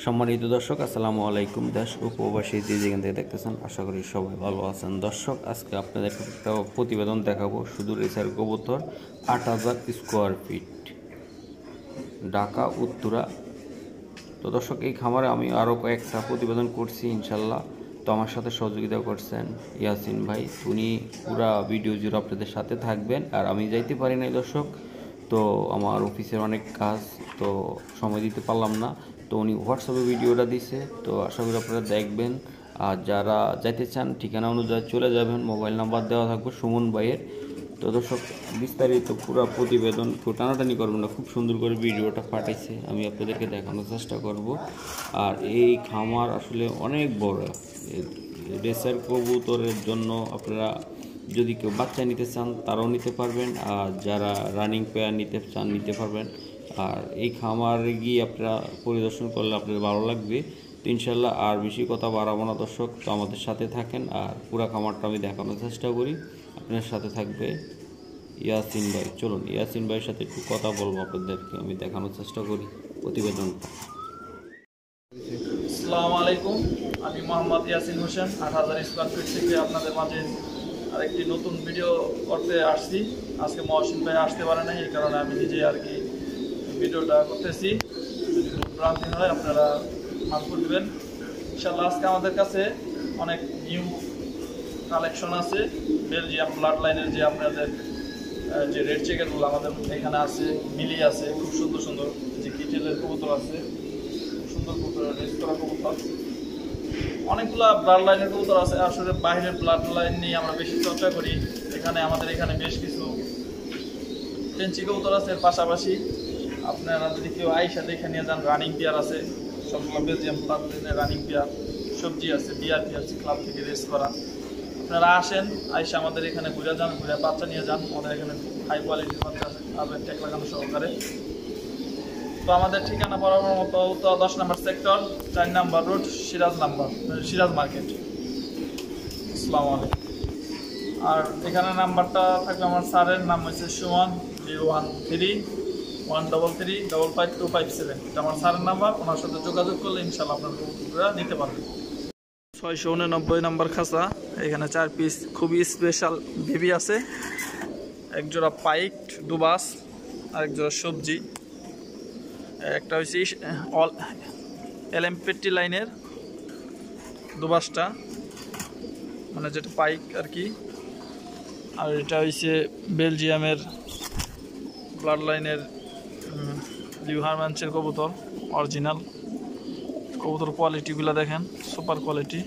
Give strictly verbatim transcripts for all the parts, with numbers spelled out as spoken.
সম্মানিত দর্শক, আসসালামু আলাইকুম। দেশ ও প্রবাসী যে যেখান থেকে দেখতেছেন, আশা করি সবাই ভালো আছেন। দর্শক, আজকে আপনাদের একটা প্রতিবেদন দেখাবো শুধু রেসার কবুতর, আট হাজার স্কোয়ার ফিট, ঢাকা উত্তরা। তো দর্শক, এই খামারে আমি আরও কয়েকটা প্রতিবেদন করছি ইনশাল্লাহ। তো আমার সাথে সহযোগিতা করছেন ইয়াসিন ভাই, উনি পুরা ভিডিও জুড়ে আপনাদের সাথে থাকবেন। আর আমি যাইতে পারি নাই দর্শক, তো আমার অফিসের অনেক কাজ, তো সময় দিতে পারলাম না। তো উনি হোয়াটসঅ্যাপে ভিডিওটা দিছে, তো আশা করি আপনারা দেখবেন। আর যারা যাইতে চান ঠিকানা অনুযায়ী চলে যাবেন, মোবাইল নাম্বার দেওয়া থাকবে সুমন ভাইয়ের। তো দর্শক, বিস্তারিত পুরো প্রতিবেদন কেউ টানাটানি করবেন না, খুব সুন্দর করে ভিডিওটা পাঠাইছে, আমি আপনাদেরকে দেখানোর চেষ্টা করব। আর এই খামার আসলে অনেক বড়। রেসার কবুতরের জন্য আপনারা যদি কেউ বাচ্চা নিতে চান তারাও নিতে পারবেন, আর যারা রানিং পেয়ার নিতে চান নিতে পারবেন। আর এই খামারে গিয়ে আপনারা পরিদর্শন করলে আপনাদের ভালো লাগবে। তো ইনশাল্লাহ আর বেশি কথা বাড়াবো না দর্শক, তো আমাদের সাথে থাকেন আর পুরো খামারটা আমি দেখানোর চেষ্টা করি। আপনার সাথে থাকবে ইয়াসিন ভাই। চলুন ইয়াসিন ভাইয়ের সাথে একটু কথা বলবো, আপনাদেরকে আমি দেখানোর চেষ্টা করি প্রতিবেদনটা। আসসালামু আলাইকুম, আমি মোহাম্মদ ইয়াসিন হোসেন, আট হাজার স্কোয়ার ফিট থেকে আপনাদের মাঝে আরেকটি নতুন ভিডিও করতে আসছি। আজকে মহসিন ভাই আসতে পারে নাই, এই কারণে আমি নিজে আর কি ভিডিওটা করতেছি। যদি ভ্রান্তি হয় আপনারা মাফ করে দেবেন ইনশাল্লাহ। আজকে আমাদের কাছে অনেক নিউ কালেকশন আছে। বেলজিয়াম ব্লাড লাইনের যে আপনাদের যে রেড চেকারগুলো আমাদের এখানে আছে, মিলি আছে, খুব সুন্দর সুন্দর যে কিটেলের কবুতর আছে, সুন্দর কবুতর, রেস করা কবুতর, অনেকগুলা ব্লাড লাইনের কবুতর আছে। আসলে বাইরের ব্লাড লাইন নিয়ে আমরা বেশি চর্চা করি। এখানে আমাদের এখানে বেশ কিছু ফেন্সি কবুতর আছে। এর পাশাপাশি আপনারা যদি কেউ আইসা দেখে নিয়ে যান, রানিং পেয়ার আছে, সবগুলো বেলজিয়াম ব্লাড লাইনের রানিং পেয়ার, সবজি আছে, বিআরপি আছে ক্লাব থেকে রেস করা। আপনারা আসেন, আইসা আমাদের এখানে ঘুরে যান, ঘুরে বাচ্চা নিয়ে যান। আমাদের এখানে হাই কোয়ালিটির বাচ্চা আছে, আপনার ট্যাগ লাগানো সহকারে। তো আমাদের ঠিকানা বরাবর মতো তো দশ নম্বর সেক্টর, চার number road, Siraj number Siraj market. আসসালামু আলাইকুম। আর এখানে নাম্বারটা থাকবে আমার স্যারের নাম হচ্ছে Suman, zero one three one double three double five two five seven. এটা আমার স্যারের নাম্বার। ওনার সাথে যোগাযোগ করলে ইনশাল্লাহ আপনারা নিতে পারবেন। ছয়শো উননব্বই নম্বর খাঁচা, এখানে চার পিস খুবই স্পেশাল বেবি আছে, এক জোড়া পাইক দুবাস আর এক জোড়া সবজি। একটা হচ্ছে অল এলএমপেটি লাইনের দুবাসটা, মানে যেটা পাইক আর কি। আর এটা হচ্ছে বেলজিয়ামের ব্লাড লাইনের লিউহারম্যান্সের কবুতর, অরিজিনাল কবুতর। কোয়ালিটিগুলো দেখেন, সুপার কোয়ালিটি,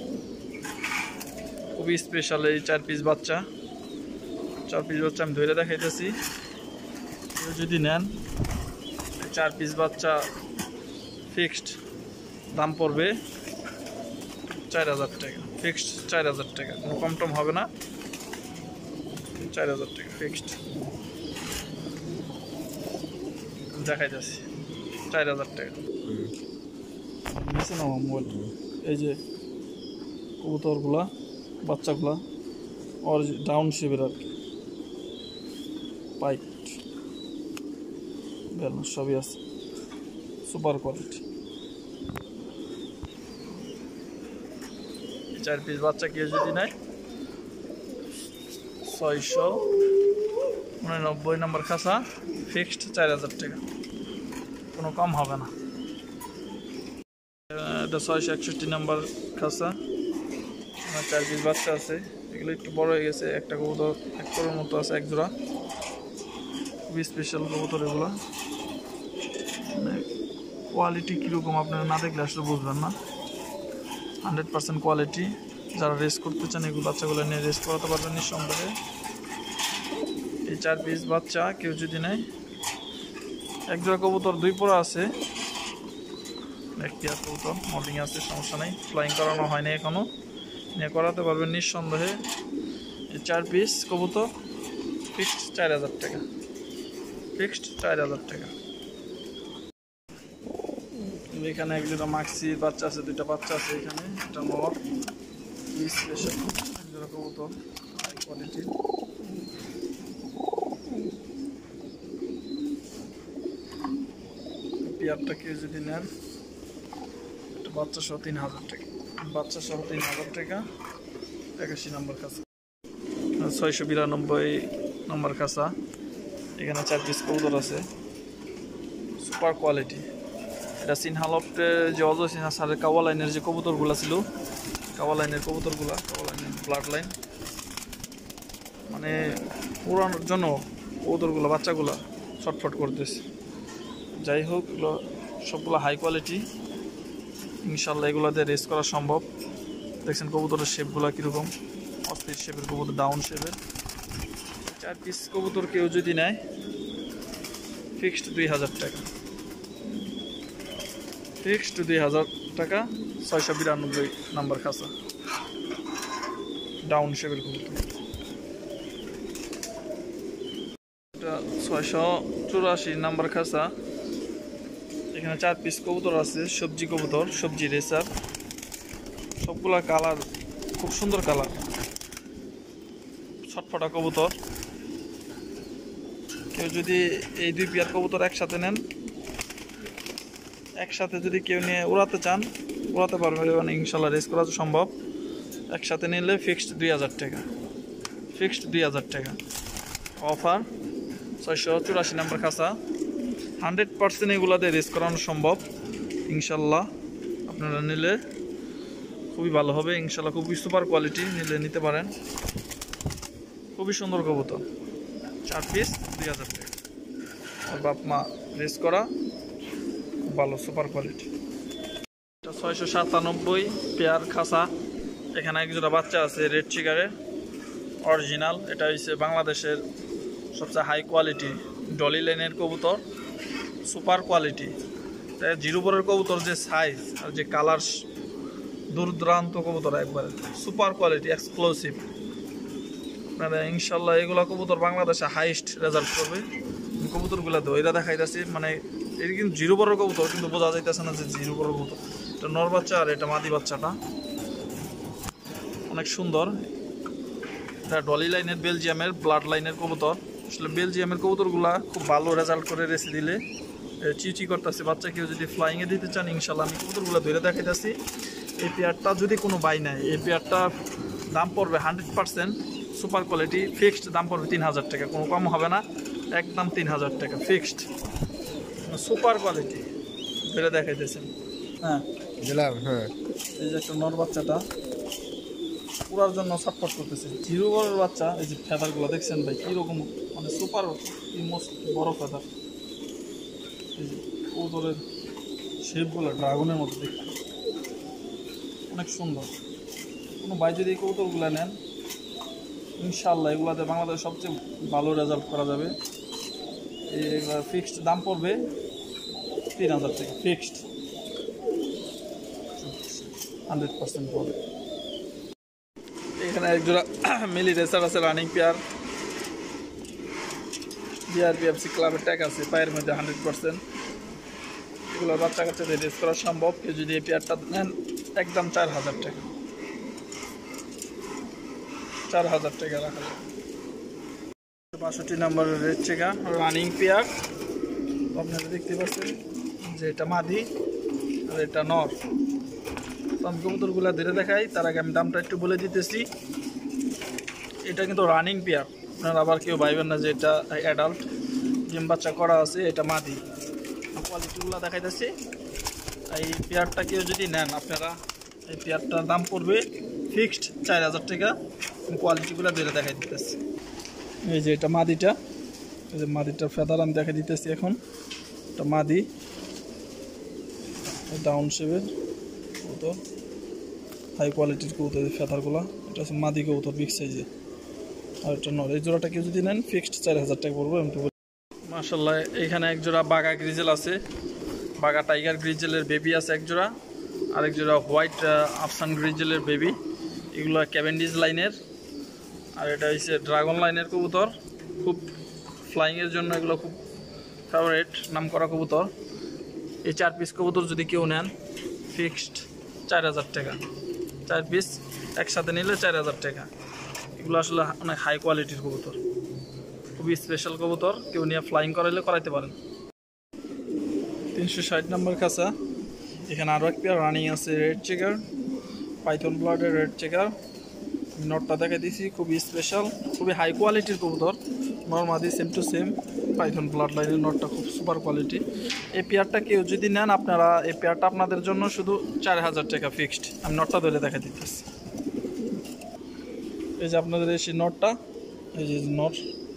খুবই স্পেশাল। এই চার পিস বাচ্চা, চার পিস বাচ্চা আমি ধরে দেখাইতেছি। কেউ যদি নেন, চার পিস বাচ্চা ফিক্সড দাম পড়বে চার হাজার টাকা। ফিক্সড চার হাজার টাকা, কোনো কম টম হবে না। চার হাজার টাকা ফিক্সড দেখাইতেছি, চার হাজার টাকা। মোবাইল, এই যে কবুতরগুলা, বাচ্চাগুলা আর ডাউন শেপের আর কি, পাইক ব্যালেন্স সবই আছে, সুপার কোয়ালিটি। চার পিস বাচ্চা কেউ যদি নেয়, ছয়শো উননব্বই নম্বর খাঁচা, ফিক্সড চার হাজার টাকা, কোনো কম হবে না। এটা ছয়শো একষট্টি নম্বর খাঁচা, চার পিস বাচ্চা আছে। এগুলো একটু বড় হয়ে গেছে, একটা কবুতর এক করোর মতো আছে, এক জোড়া। খুবই স্পেশাল কবুতর এগুলো। মানে কোয়ালিটি কীরকম আপনারা না দেখলে আসলে বুঝবেন না। Hundred percent quality. যারা রেস করতে চান এগুলো বাচ্চাগুলো নিয়ে রেস করাতে পারবেন নিঃসন্দেহে। এই চার পিস বাচ্চা কেউ যদি নেয়, এক জোড়া কবুতর দুই পোড়া আছে, একটি আর কবুতর মডিং আছে, সমস্যা নেই। ফ্লাইং করানো হয়নি এখনও, নিয়ে করাতে পারবেন নিঃসন্দেহে। এই চার পিস কবুতর ফিক্সড চার হাজার টাকা, ফিক্সড চার হাজার টাকা। এখানে এক জোড়া মাক্সির বাচ্চা আছে, দুইটা বাচ্চা আছে এখানে, এটা নর স্পেশাল এক জোড়া কবুতর, হাই কোয়ালিটি। পেয়ারটা কেউ যদি নেন, বাচ্চা সহ তিন হাজার টাকা, বাচ্চা সহ তিন হাজার টাকা। একাশি নম্বর খাঁচা, ছয়শো বিরানব্বই নম্বর খাঁচা। এখানে চার পিস কবুতর আছে, সুপার কোয়ালিটি। এটা সিনহালপ্টের যে অজয় সিনহা স্যারের কাওয়া লাইনের যে কবুতরগুলো ছিল, কাওয়া লাইনের কবুতরগুলা, কাওয়া লাইনের ব্লাড লাইন, মানে উড়ানোর জন্য কবুতরগুলো বাচ্চাগুলা ছটফট করতেছে। যাই হোক, এগুলো সবগুলো হাই কোয়ালিটি, ইনশাল্লাহ এগুলোতে রেস করা সম্ভব। দেখছেন কবুতরের শেপগুলো কীরকম, অস্থির শেপের কবুতর, ডাউন শেপের। চার পিস কবুতর কেউ যদি নেয়, ফিক্সড দুই হাজার টাকা, ফিক্সড দুই হাজার টাকা। ছয়শো বিরানব্বই নাম্বার খাঁচা, ডাউন শেপের কবুতর। এটা ছয়শো চুরাশি নাম্বার খাঁচা। এখানে চার পিস কবুতর আছে, সবজি কবুতর, সবজি রেসার। সবগুলা কালার খুব সুন্দর কালার, ছটফটা কবুতর। কেউ যদি এই দুই পেয়ার কবুতর একসাথে নেন, একসাথে যদি কেউ নিয়ে উড়াতে চান, উড়াতে পারবে, মানে ইনশাল্লাহ রেস করা সম্ভব। একসাথে নিলে ফিক্সড দুই হাজার টাকা, ফিক্সড দুই হাজার টাকা অফার। ছয়শো চুরাশি নাম্বার খাঁচা, হান্ড্রেড পার্সেন্ট এগুলাতে রেস করানো সম্ভব ইনশাল্লাহ। আপনারা নিলে খুবই ভালো হবে ইনশাল্লাহ, খুবই সুপার কোয়ালিটি, নিলে নিতে পারেন। খুবই সুন্দর কবুতর, চার পিস দুই হাজার টাকা। আর বাপ মা রেস করা, ভালো সুপার কোয়ালিটি। এটা ছয়শো সাতানব্বই পেয়ার খাঁচা। এখানে একজোড়া বাচ্চা আছে রেড চিকারের অরিজিনাল। এটা হচ্ছে বাংলাদেশের সবচেয়ে হাই কোয়ালিটি ডলি লাইনের কবুতর, সুপার কোয়ালিটি। জিরো বরের কবুতর যে সাইজ আর যে কালার, দূর দূরান্ত কবুতর, একবারে সুপার কোয়ালিটি, এক্সক্লুসিভ। আপনারা ইনশাল্লাহ এগুলো কবুতর বাংলাদেশে হাইস্ট রেজাল্ট করবে। কবুতরগুলো তো এরা দেখাইতেছে, মানে এটা কিন্তু জিরো বরের কবুতর, কিন্তু বোঝা যাইতেছে না যে জিরো বরের কবুতর। এটা নর বাচ্চা আর এটা মাদি বাচ্চাটা অনেক সুন্দর। এটা ডলি লাইনের বেলজিয়ামের ব্লাড লাইনের কবুতর। আসলে বেলজিয়ামের কবুতরগুলা খুব ভালো রেজাল্ট করে রেসে দিলে চিচি করতেছে বাচ্চা। কেউ যদি ফ্লাইংয়ে দিতে চান, ইনশাল্লাহ আমি কবুতরগুলো ধরে দেখাইতেছি। এই পেয়ারটা যদি কোনো বাই নেয়, এই পেয়ারটা দাম পড়বে hundred percent super quality, fixed দাম পড়বে তিন হাজার টাকা, কোনো কম হবে না, একদম তিন হাজার টাকা ফিক্সড, সুপার কোয়ালিটি ধরে দেখাইতেছেন। হ্যাঁ হ্যাঁ, এই যে একটা নর বাচ্চাটা পুরার জন্য ছটফট করতেছে, জিরো বড়ের বাচ্চা। এই যে ফেদারগুলো দেখছেন ভাই কীরকম, মানে সুপার মোস্ট বড় ফেদার। এই যে কবুতরের শেপগুলো ড্রাগনের মতো দেখতে অনেক সুন্দর। কোনো ভাই যদি এই কবুতরগুলো নেন, ইনশাল্লাহ এগুলাতে বাংলাদেশ সবচেয়ে ভালো রেজাল্ট করা যাবে। এগুলো ফিক্সড দাম পড়বে তিন হাজার টাকা, ফিক্সড হান্ড্রেড পার্সেন্ট পড়বে। এখানে একজোড়া মিলি রেসার আছে, রানিং পেয়ার, বিআরপিএফসি ক্লাবের ট্যাগ আছে পায়ের মধ্যে, হান্ড্রেড পার্সেন্ট। এগুলো বাচ্চা কাচ্চাদের রেস করা সম্ভব। কেউ যদি এই পেয়ারটা নেন, একদম চার হাজার টাকা, চার হাজার টাকা রাখা যাবে। বাষট্টি নম্বরের রেড চেকা রানিং পেয়ার, আপনারা দেখতে পাচ্ছেন যে এটা মাদি আর এটা নর। আমি কবুতরগুলো ধরে দেখাই, তার আগে আমি দামটা একটু বলে দিতেছি। এটা কিন্তু রানিং পেয়ার, আপনারা আবার কেউ ভাইবেন না যে এটা অ্যাডাল্ট, ডিম বাচ্চা করা আছে। এটা মাদি, কোয়ালিটিগুলো দেখাইতেছি। এই পেয়ারটা কেউ যদি নেন, আপনারা এই পেয়ারটার দাম পড়বে ফিক্সড চার হাজার টাকা। কোয়ালিটিগুলো ধরে দেখাই দিতেছি। এই যে এটা মাদিটা, এই যে মাদিটার ফেদার আমি দেখাই দিতেছি এখন। এটা মাদি, ডাউন শেপের কবুতর, হাই কোয়ালিটির কবুতর ফেদারগুলো। এটা হচ্ছে মাদি কবুতর, বিগ সাইজে। আর এটা নর। এই জোড়াটা কেউ যদি নেন, ফিক্সড চার হাজার টাকা পড়বে। মাশাআল্লাহ, এখানে এক জোড়া বাঘা গ্রিজেল আছে, বাঘা টাইগার গ্রিজেলের বেবি আছে এক জোড়া, আরেক জোড়া হোয়াইট আফসান গ্রিজেলের বেবি। এগুলো ক্যাভেন্ডিজ লাইনের, আর এটা হচ্ছে ড্রাগন লাইনের কবুতর। খুব ফ্লাইংয়ের জন্য এগুলো খুব ফেভারেট, নাম করা কবুতর। এই চার পিস কবুতর যদি কেউ নেন, ফিক্সড চার হাজার টাকা, চার পিস একসাথে নিলে চার হাজার টাকা। এগুলো আসলে অনেক হাই কোয়ালিটির কবুতর, খুবই স্পেশাল কবুতর। কেউ নিয়ে ফ্লাইং করাইলে করাইতে পারেন। তিনশো ষাট নম্বর খাঁচা, এখানে আরও এক পেয়ার রানিং আছে রেড চেকার, পাইথন ব্লাডের রেড চেকার। নটটা দেখে দিয়েছি, খুবই স্পেশাল, খুবই হাই কোয়ালিটির কবুতর। নর্মাদি same to same python blood লাইনের নটটা খুব সুপার কোয়ালিটি। এই পেয়ারটা কেউ যদি নেন আপনারা, এই পেয়ারটা আপনাদের জন্য শুধু চার হাজার টাকা ফিক্সড। আমি নটটা ধরে দেখা দিতেছি। এই যে আপনাদের এই নটটা, এই যে নট,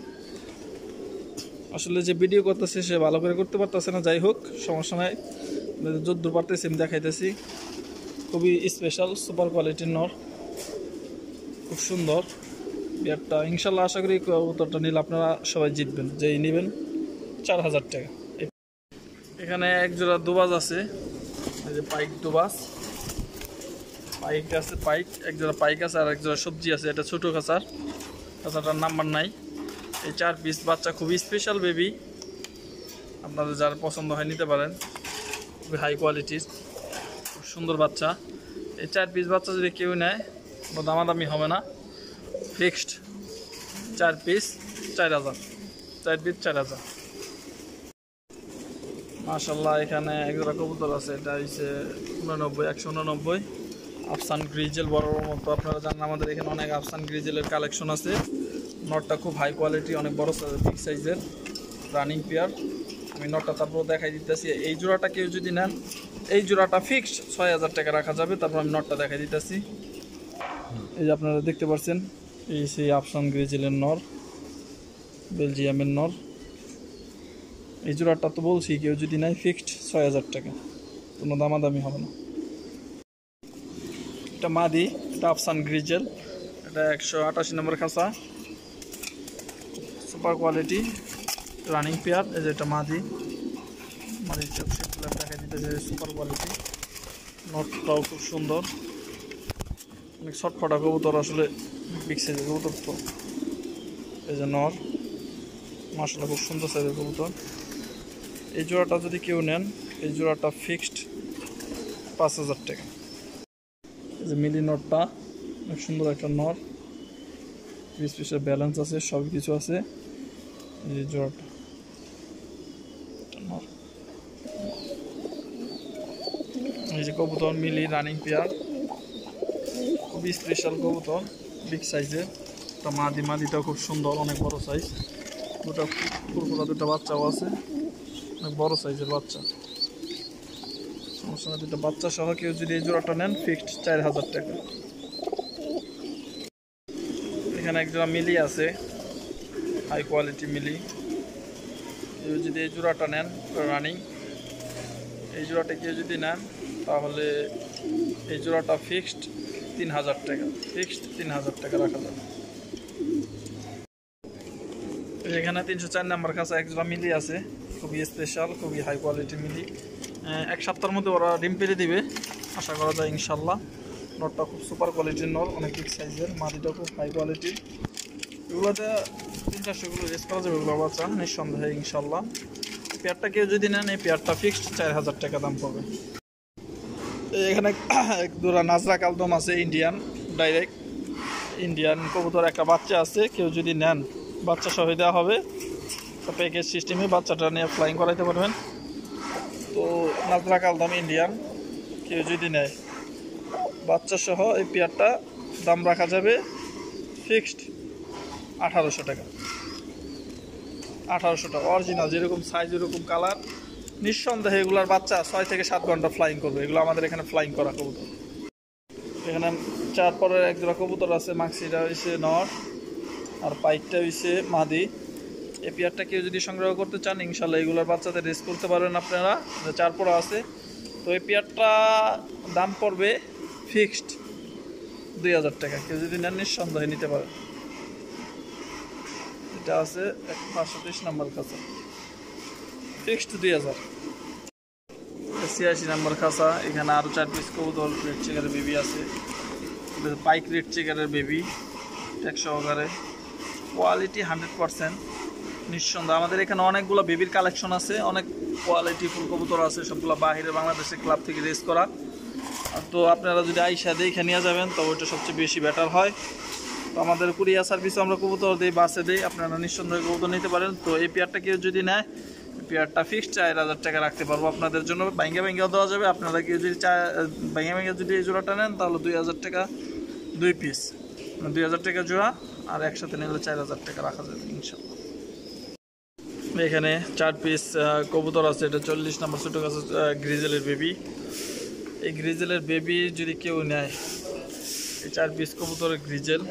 আসলে যে ভিডিও করতেছে সে ভালো করে করতে পারতেছে না, যাই হোক সমস্যা নাই, যদ্দূর পারতেছি আমি দেখাইতেছি। খুবই স্পেশাল সুপার কোয়ালিটির নর, খুব সুন্দর পেয়ারটা। ইনশাল্লাহ আশা করি কবুতরটা নিলে আপনারা সবাই জিতবেন, যেই নেবেন চার হাজার টাকা। এখানে এক জোড়া দুবাজ আছে, এই যে পাইক দুবাজ, পাইক আছে, পাইক এক জোড়া পাইক আছে, আর এক জোড়া সবজি আছে। এটা ছোটো খাঁচার, খাঁচাটার নাম্বার নাই। এই চার পিস বাচ্চা খুবই স্পেশাল বেবি, আপনাদের যার পছন্দ হয় নিতে পারেন। খুবই হাই কোয়ালিটির, খুব সুন্দর বাচ্চা। এই চার পিস বাচ্চা যদি কেউ নেয় কোনো দামাদামি হবে না, ফিক্সড চার পিস চার হাজার, চার পিস চার হাজার। মাশাল্লাহ এখানে এক জোড়া কবুতর আছে, এটা হচ্ছে উননব্বই, একশো উননব্বই আফসান গ্রিজেল বড়োর মতো। আপনারা জানেন আমাদের এখানে অনেক আফসান গ্রিজেলের কালেকশন আছে। নটটা খুব হাই কোয়ালিটি, অনেক বড় বিগ সাইজের রানিং পেয়ার। আমি নটটা তারপর দেখাই দিতেছি। এই জোড়াটা কেউ যদি নেন, এই জোড়াটা ফিক্সড ছয় হাজার টাকা রাখা যাবে। তারপর আমি নটটা দেখাই দিতেছি। এই যে আপনারা দেখতে পাচ্ছেন, এই সেই আফসান গ্রিজেলের নর, বেলজিয়ামের নর। এই জোড়াটা তো বলছি কেউ যদি নেয় ফিক্সড ছয় হাজার টাকা, কোনো দামাদামি হবে না। এটা মাদি, এটা আফসান গ্রিজেল, এটা একশো আটাশি নম্বর খাঁচা, সুপার কোয়ালিটি রানিং পেয়ার। এই যে এটা মাদি, মাদি দেখা দিতেছে সুপার কোয়ালিটি। নটটাও খুব সুন্দর, অনেক ছটফটা কবুতর, আসলে বিগ সাইজের কবুতর তো। এই যে নর, মাশাআল্লাহ খুব সুন্দর সাইজের কবুতর। এই জোড়াটা যদি কেউ নেন, এই জোড়াটা ফিক্সড পাঁচ হাজার টাকা। এই যে মিলি নটটা, অনেক সুন্দর একটা নর, স্পেশাল ব্যালেন্স আছে, সব কিছু আছে। এই যে জোড়াটা নর, এই যে কবুতর মিলি রানিং পেয়ার, খুবই স্পেশাল কবুতর, বিগ সাইজের। একটা মাদি, মাদিটাও খুব সুন্দর, অনেক বড় সাইজ। দুটো ফুরফুরা দুটো বাচ্চাও আছে, অনেক বড় সাইজের বাচ্চা। সমস্যা দুটো বাচ্চা সহ কেউ যদি এই জোড়াটা নেন ফিক্সড চার হাজার টাকা। এখানে এক জোড়া মিলি আছে, হাই কোয়ালিটি মিলি। কেউ যদি এই জোড়াটা নেন রানিং, এই জোড়াটা কেউ যদি নেন তাহলে এই জোড়াটা ফিক্সড তিন হাজার টাকা, ফিক্সড তিন হাজার টাকা রাখা যাবে। এখানে তিনশো চার নাম্বার কাছে এক জোড়া মিলি আছে, খুবই স্পেশাল, খুবই হাই কোয়ালিটি মিলি। এক সপ্তাহের মধ্যে ওরা ডিম পেড়ে দিবে আশা করা যায় ইনশাল্লাহ। নটটা খুব সুপার কোয়ালিটির নর, অনেক বিগ সাইজের। মাটিটা খুব হাই কোয়ালিটির। এগুলোতে তিন চারশোগুলো রেস করা যাবে, এগুলো বাচ্চা নিঃসন্দেহে ইনশাল্লাহ। পেয়ারটা কেউ যদি নেন, এই পেয়ারটা ফিক্সড চার হাজার টাকা দাম পড়বে। এখানে এক দুরা নাজরা কালদম আছে, ইন্ডিয়ান ডাইরেক্ট ইন্ডিয়ান কবুতর একটা বাচ্চা আছে। কেউ যদি নেন বাচ্চা সহ দেওয়া হবে, তো প্যাকেজ সিস্টেমে বাচ্চাটা নিয়ে ফ্লাইং করাইতে পারবেন। তো নাজরা কালদম ইন্ডিয়ান কেউ যদি নেয় বাচ্চা সহ, এই পেয়ারটা দাম রাখা যাবে ফিক্সড আঠারোশো টাকা। আঠারোশো টাকা অরিজিনাল, যেরকম সাইজ এরকম কালার, নিঃসন্দেহে এগুলার বাচ্চা ছয় থেকে সাত ঘন্টা ফ্লাইং করবে। এগুলো আমাদের এখানে ফ্লাইং করা কবুতর। এখানে চার পরের এক জোড়া কবুতর আছে, মাক্সিটা হয়েছে নর, আর পাইকটা হয়েছে মাদি। এই পেয়ারটা কেউ যদি সংগ্রহ করতে চান ইনশাল্লাহ এগুলোর বাচ্চাদের রেস করতে পারবেন আপনারা। চার পরা আছে, তো এই পেয়ারটা দাম পড়বে ফিক্সড দুই হাজার টাকা। কেউ যদি নেন নিঃসন্দেহে নিতে পারেন। এটা আছে এক পাঁচশো তেইশ নাম্বার কাছে, ফিক্সড দুই হাজার। ছিয়াশি নাম্বার খাঁচা, এখানে আরও চার পিস কবুতর রেড চেকারের বেবি আছে, পাইক রেড চেকারের বেবি, ট্যাগ সহকারে, কোয়ালিটি হান্ড্রেড পারসেন্ট নিঃসন্দেহ। আমাদের এখানে অনেকগুলো বেবির কালেকশন আছে, অনেক কোয়ালিটি ফুল কবুতর আছে, সবগুলো বাহিরে বাংলাদেশের ক্লাব থেকে রেস করা। তো আপনারা যদি আইসা দেখে নিয়ে যাবেন তো ওইটা সবচেয়ে বেশি বেটার হয়। তো আমাদের কুরিয়ার সার্ভিসে আমরা কবুতর দিই, বাসে দিই, আপনারা নিঃসন্দেহে কবুতর নিতে পারেন। তো এই পেয়ারটা কেউ যদি নেয় পেয়ারটা ফিক্সড চার হাজার টাকা রাখতে পারবো আপনাদের জন্য, ব্যাঙ্গে ব্যাঙ্গেও দেওয়া যাবে। আপনারা কেউ যদি চা ব্যাঙ্গে ব্যাঙ্গে যদি এই জোড়াটা নেন তাহলে দুই হাজার টাকা দুই পিস, দুই হাজার টাকা জোড়া, আর একসাথে নিলে চার হাজার টাকা রাখা যাবে ইনশাল্লাহ। এখানে চার পিস কবুতর আছে, এটা চল্লিশ নম্বর ছোটো গাছ গ্রিজেলের বেবি। এই গ্রিজেলের বেবি যদি কেউ নেয়, এই চার পিস কবুতরের গ্রিজেল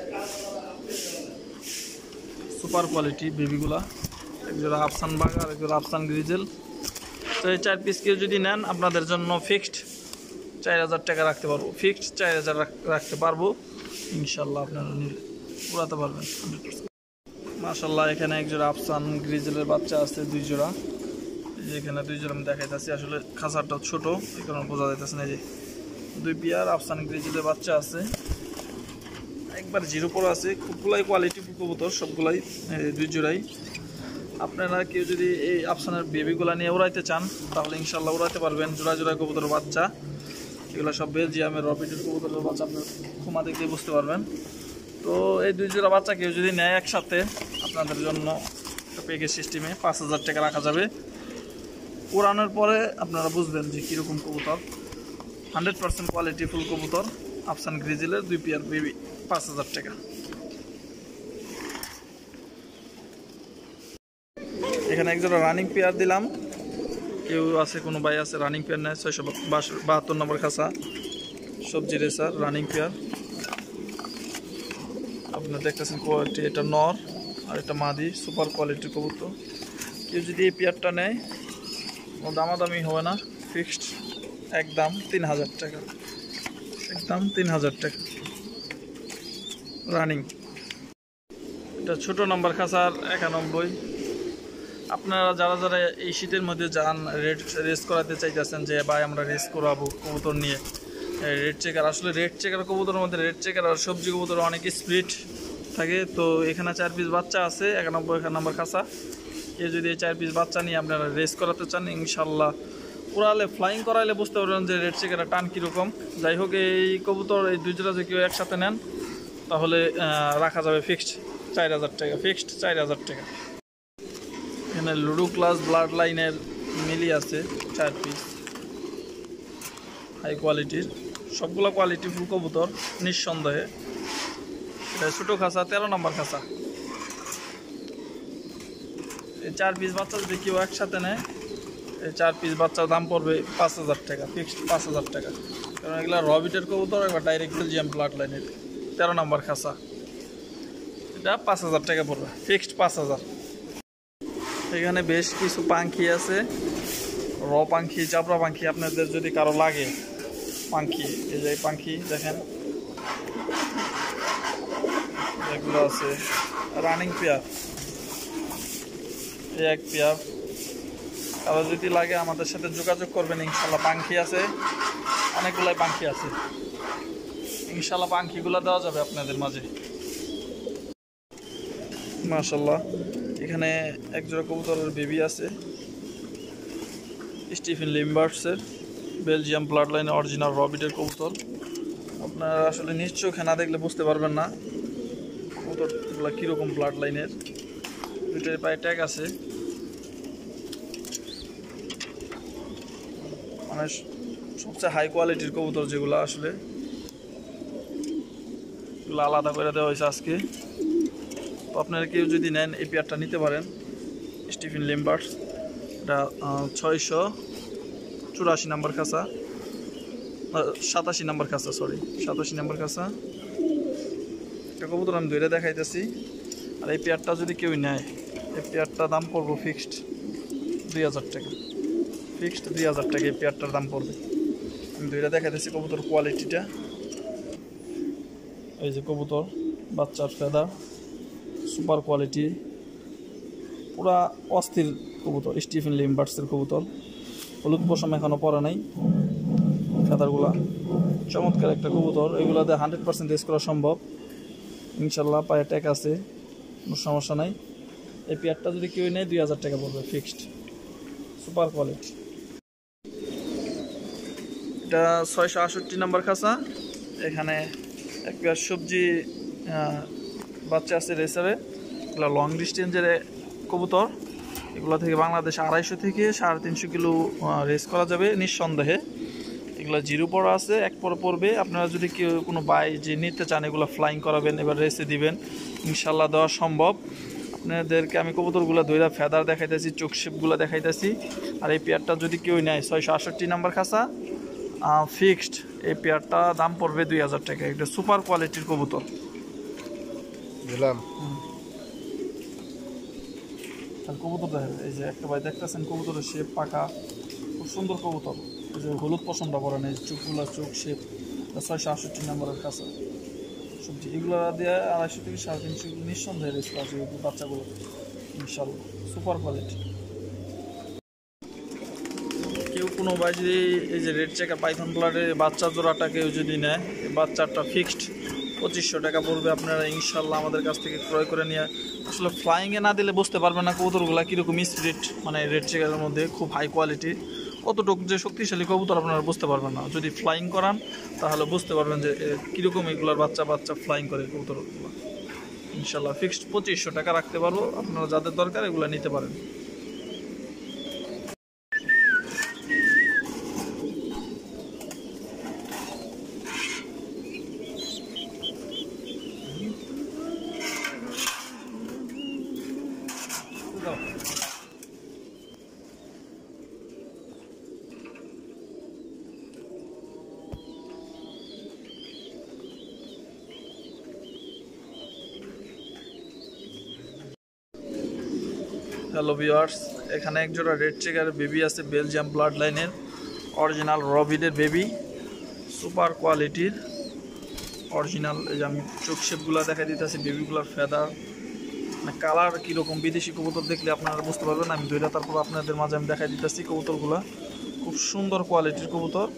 সুপার কোয়ালিটি বেবিগুলা, একজোড়া আফসান বাঘা আর একজোড়া আফসান গ্রিজেল। তো এই চার পিস কেউ যদি নেন আপনাদের জন্য ফিক্সড চার হাজার টাকা রাখতে পারবো, ফিক্সড চার হাজার রাখতে পারবো ইনশাল্লাহ, আপনারা নিলে উড়াতে পারবেন হান্ড্রেড পার্সেন্ট। মাশাল্লাহ এখানে একজোড়া আফসান গ্রিজেলের বাচ্চা আছে, দুই জোড়া। এখানে দুই জোড়া আমি দেখাইতেছি, আসলে খাঁচাটা ছোট এই কারণে বোঝা যাইতেছে না। যে দুই পেয়ার আফসান গ্রিজেলের বাচ্চা আছে, একবার জিরো পর আছে, সবগুলাই কোয়ালিটি কবুতর, সবগুলাই দুই জোড়াই। আপনারা কেউ যদি এই আফসানের বেবিগুলা নিয়ে উড়াইতে চান তাহলে ইনশাল্লাহ উড়াইতে পারবেন। জোড়া জোড়া কবুতরের বাচ্চা, এগুলো সব বেলজিয়ামের রবিটের কবুতরের বাচ্চা, আপনার ক্ষমা দেখলে বুঝতে পারবেন। তো এই দুই জোড়া বাচ্চা কেউ যদি নেয় একসাথে আপনাদের জন্য প্যাকেজ সিস্টেমে পাঁচ হাজার টাকা রাখা যাবে। উড়ানোর পরে আপনারা বুঝবেন যে কীরকম কবুতর, হান্ড্রেড পার্সেন্ট কোয়ালিটি ফুল কবুতর আফসান গ্রিজেলের দুই পেয়ার বেবি, পাঁচ হাজার টাকা। এখানে একজোড়া রানিং পেয়ার দিলাম, কেউ আছে কোনো ভাই আছে রানিং পেয়ার নেয়, ছয়শো বাহাত্তর নম্বর খাঁচা সবজি রেসার রানিং পেয়ার। আপনারা দেখতেছেন কোয়ালিটি, এটা নর আর এটা মাদি, সুপার কোয়ালিটির কবুতর। কেউ যদি এই পেয়ারটা নেয় ও দামাদামি হবে না, ফিক্সড একদম তিন হাজার টাকা, একদম তিন হাজার টাকা রানিং। এটা ছোটো নম্বর খাঁচার একানব্বই। আপনারা যারা যারা এই শীতের মধ্যে যান রেড রেস করাতে চাইতেছেন যে ভাই আমরা রেস করাবো কবুতর নিয়ে, রেড চেকার, আসলে রেড চেকার কবুতরের মধ্যে রেড চেকার আর সবজি কবুতর অনেক স্প্লিট থাকে। তো এখানে চার পিস বাচ্চা আছে, একানব্বই এক নম্বর খাঁচা। কেউ যদি এই চার পিস বাচ্চা নিয়ে আপনারা রেস করাতে চান ইনশাল্লাহ উড়ালে ফ্লাইং করাইলে বুঝতে পারবেন যে রেড চেকারের টান কীরকম। যাই হোক এই কবুতর এই দুই জোড়া যদি কেউ একসাথে নেন তাহলে রাখা যাবে ফিক্সড চার হাজার টাকা, ফিক্সড চার হাজার টাকা। এখানে লুডো ক্লাস ব্লাড লাইনের মিলি আছে চার পিস, হাই কোয়ালিটির, সবগুলো কোয়ালিটি ফুল কবুতর নিঃসন্দেহে। এটা ছোটো খাঁচা, তেরো নম্বর খাঁচা। এই চার পিস বাচ্চা যদি কেউ একসাথে নেয় এই চার পিস বাচ্চার দাম পড়বে পাঁচ হাজার টাকা, ফিক্সড পাঁচ হাজার টাকা। কারণ এগুলো রবিটের কবুতর, একবার ডাইরেক্ট বেলজিয়াম ব্লাড লাইনের তেরো নম্বর খাঁচা, এটা পাঁচ হাজার টাকা পড়বে, ফিক্সড পাঁচ হাজার। এখানে বেশ কিছু পাখি আছে, র পাখি, চাপড়া পাখি, আপনাদের যদি কারো লাগে পাখি, এই যে পাখি দেখেন এগুলো আছে রানিং পেয়ার, এই এক পেয়ার। কারো যদি লাগে আমাদের সাথে যোগাযোগ করবেন ইনশাল্লাহ। পাখি আছে অনেকগুলাই, পাখি আছে ইনশাল্লাহ, পাখিগুলো দেওয়া যাবে আপনাদের মাঝে মাশাল্লাহ। এখানে একজোড়া কবুতরের বেবি আছে, স্টিফেন লিম্বার্টসের বেলজিয়াম ব্লাড লাইনের অরিজিনাল রবিটের কবুতর। আপনারা আসলে নিশ্চয় না দেখলে বুঝতে পারবেন না কবুতরগুলো কীরকম ব্লাড লাইনের। দুইটার পায়ে ট্যাগ আছে, মানে সবচেয়ে হাই কোয়ালিটির কবুতর যেগুলো, আসলে এগুলো আলাদা করে দেওয়া হয়েছে আজকে। তো আপনারা কেউ যদি নেন এই পেয়ারটা নিতে পারেন, স্টিফেন লিম্বার্টস। এটা ছয়শো চুরাশি নম্বর খাঁচা, সাতাশি নম্বর খাঁচা, সরি সাতাশি নম্বর খাঁচা। একটা কবুতর আমি ধরে দেখাইতেছি। আর এই পেয়ারটা যদি কেউ নেয় এই পেয়ারটার দাম পড়বো ফিক্সড দুই হাজার টাকা, ফিক্সড দুই হাজার টাকা এই পেয়ারটার দাম পড়বে। আমি ধরে দেখাইতেছি কবুতর কোয়ালিটিটা। এই যে কবুতর বাচ্চার ফেদার সুপার কোয়ালিটি, পুরা অস্থির কবুতর, স্টিফেন লিম্বার্টসের কবুতর। হলুদ পশম এখনও পরে নাই, ফেদারগুলা চমৎকার একটা কবুতর। এগুলোতে হান্ড্রেড পার্সেন্ট রেস করা সম্ভব ইনশাল্লাহ। পায়ে ট্যাগ আছে, কোনো সমস্যা নাই। এই পেয়ারটা যদি কেউ নেয় দুই হাজার টাকা পড়বে ফিক্সড, সুপার কোয়ালিটি। এটা ছয়শো আষট্টি নম্বর খাঁচা। এখানে এক পেয়ার সবজি বাচ্চা আছে রেসারে, এগুলো লং ডিস্টেন্সের কবুতর। এগুলো থেকে বাংলাদেশে আড়াইশো থেকে সাড়ে তিনশো কিলো রেস করা যাবে নিঃসন্দেহে। এগুলো জিরো পড়া আছে, এক পর পড়বে। আপনারা যদি কেউ কোনো বাই যে নিতে চান এগুলো ফ্লাইং করাবেন, এবার রেসে দিবেন, ইনশাল্লাহ দেওয়া সম্ভব। আপনাদেরকে আমি কবুতরগুলো দইরা ফেদার দেখাইতেছি, চোখ শেপগুলো দেখাইতেছি। আর এই পেয়ারটা যদি কেউ নেয় ছয়শো আটষট্টি নাম্বার খাঁচা ফিক্সড, এই পেয়ারটা দাম পড়বে দুই হাজার টাকা। এটা সুপার কোয়ালিটির কবুতর দিলাম। আর কবুতর দেখেন, এই যে একটা ভাই দেখতেছেন কবুতরের শেপ পাকা, খুব সুন্দর কবুতর। এই যে হলুদ পশমটা পরে নেই, চোখগুলো চোখ শেপ, ছয়শো আটষট্টি নাম্বারের কাছে সবজি। এগুলো দিয়ে আড়াইশো থেকে সাড়ে তিনশো নিঃসন্দেহে রেস আছে বাচ্চাগুলো, ইনশাল্লাহ সুপার কোয়ালিটি। কেউ কোনো ভাই যদি এই যে রেড চেকার পাইথন ব্লাডের বাচ্চা জোড়াটা কেউ যদি নেয়, এই বাচ্চাটা ফিক্সড পঁচিশশো টাকা পড়বে। আপনারা ইনশাল্লাহ আমাদের কাছ থেকে ক্রয় করে নিয়ে, আসলে ফ্লাইংয়ে না দিলে বুঝতে পারবেন না কবুতরগুলো কীরকম স্পিরিট, মানে রেড চেকারের মধ্যে খুব হাই কোয়ালিটি, কতটুকু যে শক্তিশালী কবুতর আপনারা বুঝতে পারবেন না। যদি ফ্লাইং করান তাহলে বুঝতে পারবেন যে কীরকম এগুলোর বাচ্চা বাচ্চা ফ্লাইং করে কবুতরগুলো। ইনশাল্লাহ ফিক্সড পঁচিশশো টাকা রাখতে পারবো, আপনারা যাদের দরকার এগুলো নিতে পারেন। হ্যালো ভিউয়ার্স, এখানে একজোড়া রেড চেকারের বেবি আছে, বেলজিয়াম ব্লাড লাইনের অরিজিনাল রবিডের বেবি, সুপার কোয়ালিটির অরিজিনাল। এই যে আমি চোখ শেপগুলো দেখাই দিতেছি, বেবিগুলোর ফেদার মানে কালার কীরকম, বিদেশি কবুতর দেখলে আপনারা বুঝতে পারবেন। আমি দুইটা তারপর আপনাদের মাঝে আমি দেখাই দিতেছি কবুতরগুলো, খুব সুন্দর কোয়ালিটির কবুতর।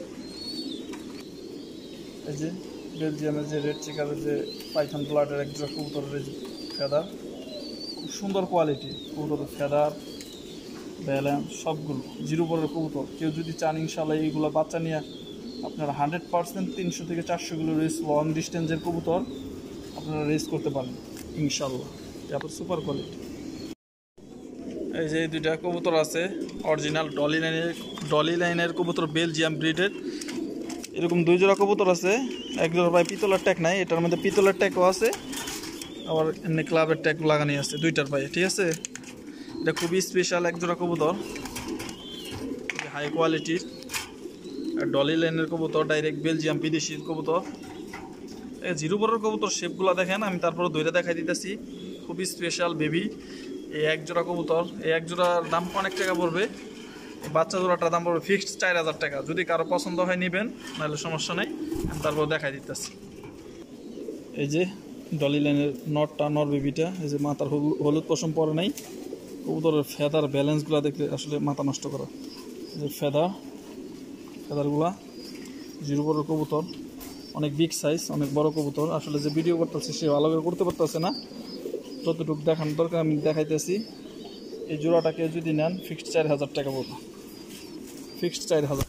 এই যে বেলজিয়ামের যে রেড চেকারের যে পাইথন ব্লাডের একজোড়া কবুতরের ফেদার, খুব সুন্দর কোয়ালিটি কবুতরের ফেদার, ব্যালেন্স সবগুলো জিরো পরের কবুতর। কেউ যদি চান ইনশাল্লাহ এইগুলো বাচ্চা নিয়ে আপনারা হান্ড্রেড পার্সেন্ট তিনশো থেকে চারশো কিলো রেস, লং ডিস্টেন্সের কবুতর আপনারা রেস করতে পারেন ইনশাল্লাহ। তারপর সুপার কোয়ালিটি। এই যে এই দুইটা কবুতর আছে অরিজিনাল ডলি লাইনের ডলি লাইনের কবুতর, বেলজিয়াম ব্রিডের। এরকম দুই জোড়া কবুতর আছে, এক জোড়া প্রায় পিতলের ট্যাগ নাই, এটার মধ্যে পিতলের ট্যাগও আছে, আবার এমনি ক্লাবের ট্যাগ লাগানি আছে দুইটার পায়ে, ঠিক আছে। এটা খুবই স্পেশাল এক জোড়া কবুতর, হাই কোয়ালিটির। আর ডলি লাইনের কবুতর, ডাইরেক্ট বেলজিয়াম বিদেশির কবুতর। এই জিরো বড়ের কবুতর শেপগুলো দেখেন, আমি তারপরে দুইটা দেখাই দিতেছি। খুবই স্পেশাল বেবি এই এক জোড়া কবুতর। এই এক জোড়ার দাম অনেক টাকা পড়বে, এই বাচ্চা জোড়াটার দাম পড়বে ফিক্সড চার হাজার টাকা। যদি কারো পছন্দ হয় নেবেন, নাহলে সমস্যা নেই, আমি তারপর দেখাই দিতেছি। এই যে ডলি লাইনের নটটা, নর বেবিটা, এই যে মাথার হলুদ পশম পরে নাই। কবুতরের ফেদার ব্যালেন্সগুলো দেখলে আসলে মাথা নষ্ট করা। যে ফেদার ফেদারগুলা জিরো বড় কবুতর, অনেক বিগ সাইজ, অনেক বড় কবুতর। আসলে যে ভিডিও করতেছে সে ভালো করে করতে পারতেছে না, যতটুকু দেখানোর দরকার আমি দেখাইতেছি। এই জোড়াটাকে যদি নেন ফিক্সড চার হাজার টাকা পড়বে, ফিক্সড চার হাজার।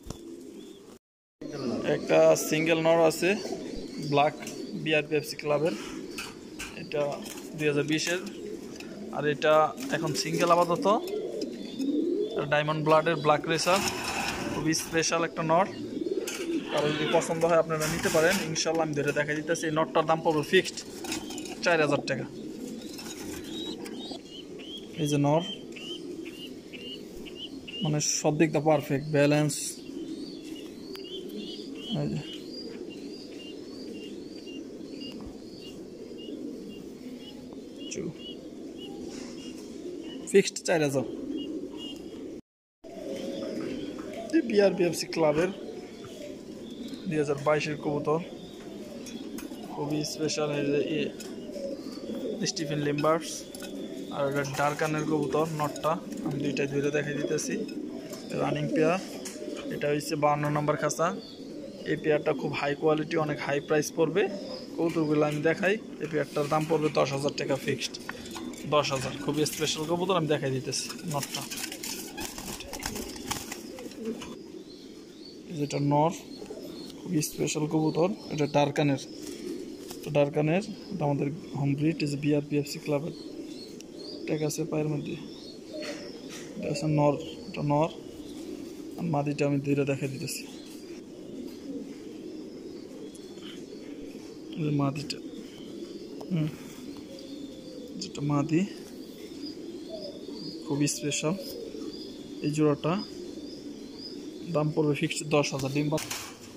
একটা সিঙ্গেল নর আছে ব্ল্যাক বিআরপিএফসি ক্লাবের, এটা দুই হাজার বিশের। আর এটা এখন সিঙ্গেল আপাতত, ডায়মন্ড ব্লাডের ব্ল্যাক রেসার, খুবই স্পেশাল একটা নট। কারো যদি পছন্দ হয় আপনারা নিতে পারেন ইনশাল্লাহ। আমি ধরে দেখা দিতেছি, এই নটটার দাম পড়বে ফিক্সড চার হাজার টাকা। এই যে নর, মানে সব দিকটা পারফেক্ট, ব্যালেন্স। এই যে ফিক্সড চার হাজার। বিআরপিএফসি ক্লাবের দুই হাজার বাইশের কবুতর, খুবই স্পেশাল। স্টিফেন লিম্বার্স। আর এটা ডার্কানের কবুতর, নটটা আমি দুইটাই ধরে দেখাই দিতেছি। রানিং পেয়ার, এটা হচ্ছে বান্ন নম্বর খাঁচা। এই পেয়ারটা খুব হাই কোয়ালিটি, অনেক হাই প্রাইস পড়বে। কবুতরগুলো আমি দেখাই, এই পেয়ারটার দাম পড়বে দশ হাজার টাকা ফিক্সড, দশ হাজার। খুবই স্পেশাল কবুতর, আমি দেখাই দিতেছি নটটা। যেটা নর, খুবই স্পেশাল কবুতর। এটা ডার্কানের, তো ডার্কানের এটা আমাদের হোম ব্রিড। এই যে বিআরপিএফসি ক্লাবের ট্যাগ আছে পায়ের মধ্যে। এটা হচ্ছে নর, এটা নর আর মাদিটা আমি দুইটা দেখা দিতেছি। মাদিটা হুম যেটা মাদি খুবই স্পেশাল। এই জোড়াটা দাম পড়বে ফিক্সড দশ হাজার। ডিম বাচ্চা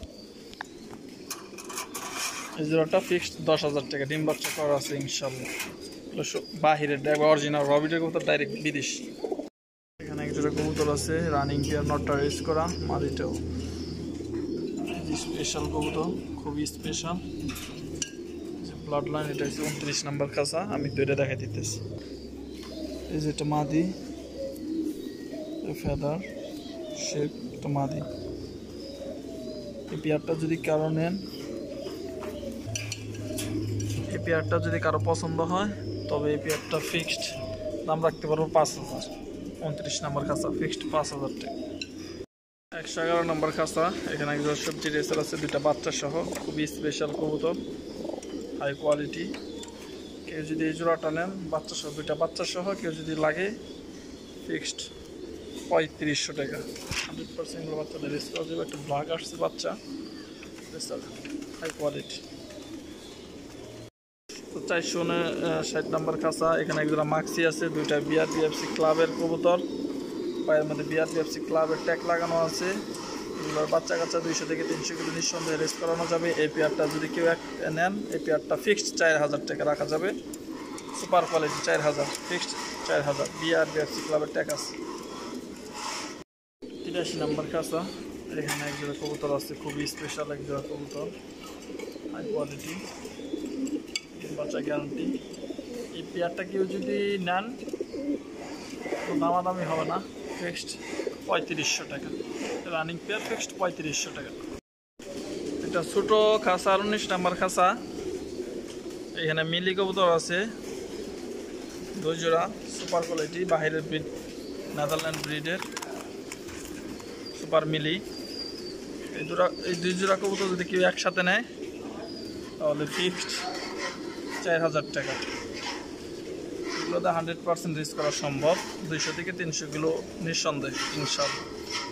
এই জোড়াটা ফিক্সড দশ হাজার টাকা। ডিম বাচ্চা করা আছে ইনশাল্লাহ। বাহিরের অরিজিনাল রবিটের কবুতর, ডাইরেক্ট বিদেশ। এখানে এক জোড়া কবুতর আছে রানিং পেয়ার, নটটা রেস করা। মাদিটাও স্পেশাল কবুতর, খুবই স্পেশাল। ব্লাড লাইন, এটা হচ্ছে উনত্রিশ নাম্বার খাঁচা। আমি দুইটা দেখাই দিতেছি। এই যেটা মাদি, ফেদার শেপ, এটা মাদি। এই পেয়ারটা যদি কারো নেন, এই পেয়ারটা যদি কারো পছন্দ হয় তবে এই পেয়ারটা ফিক্সড দাম রাখতে পারবো পাঁচ হাজার। উনত্রিশ নাম্বার খাঁচা, ফিক্সড পাঁচ হাজার টাকা। একশো এগারো নম্বর খাঁচা। এখানে একজন সবজি রেসার আছে, দুইটা বাচ্চা সহ। খুবই স্পেশাল কবুতর, হাই কোয়ালিটি। কেউ যদি এই জোড়াটা নেন বাচ্চা সহ, দুইটা বাচ্চা সহ, কেউ যদি লাগে ফিক্সড পঁয়ত্রিশশো টাকা। হান্ড্রেড পার্সেন্ট বাচ্চাদের রেস করা যাবে। একটা ব্লাক আসছে বাচ্চা, হাই কোয়ালিটি। তো চারশো ষাট নাম্বার খাঁচা। এখানে একজোড়া মাক্সি আছে, দুইটা বিআরপিএফসি ক্লাবের কবুতর। পায়ের মধ্যে বিআরপিএফসি ক্লাবের ট্যাগ লাগানো আছে। এগুলোর বাচ্চা কাচ্চা দুইশো থেকে তিনশো কিলো নিঃসন্দেহে রেস করানো যাবে। এই পেয়ারটা যদি কেউ এক নেন, এই পেয়ারটা ফিক্সড চার হাজার টাকা রাখা যাবে। সুপার কোয়ালিটি, চার হাজার ফিক্সড, চার হাজার বিআরপিএফসি ক্লাবের ট্যাগ আছে। তিরাশি নাম্বার খাঁচা। এখানে একজোড়া কবুতর আছে, খুবই স্পেশাল একজোড়া কবুতর, হাই কোয়ালিটি, বাচ্চা গ্যারান্টি। এই পেয়ারটা কেউ যদি নেন তো দামাদামি হবে না, ফিক্সড পঁয়ত্রিশশো টাকা। রানিং পেয়ার, ফিক্সড পঁয়ত্রিশশো টাকা। এটা ছোটো খাঁচা, উনিশ নাম্বার খাঁচা। এখানে মিলি কবুতর আছে দুই জোড়া, সুপার কোয়ালিটি, বাহিরের ব্রিড, নেদারল্যান্ড ব্রিডের সুপার মিলি। এই জোড়া, এই দুই জোড়া কবুতর যদি কেউ একসাথে নেয় তাহলে ফিক্সড চার হাজার টাকা। এগুলোতে হান্ড্রেড পার্সেন্ট রিস্ক করা সম্ভব। দুইশো থেকে তিনশো কিলো নিঃসন্দেহ ইনশাল্লাহ।